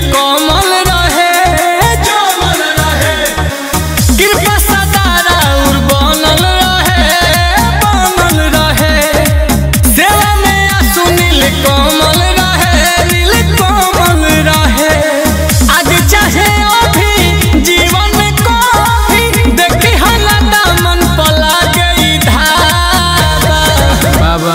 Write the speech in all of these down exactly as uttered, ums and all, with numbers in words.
कमल रहे जमल रहे कृपा सदा राउर बनल रहे बनल रहे सेवा में सुनील कमल रहे नील कमल रहे आज चाहे अभी जीवन में कभी देखी हला दामन पला गई धाबा बाबा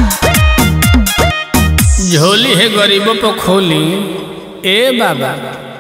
झोली है गरीबों पर खोली ए बाबा।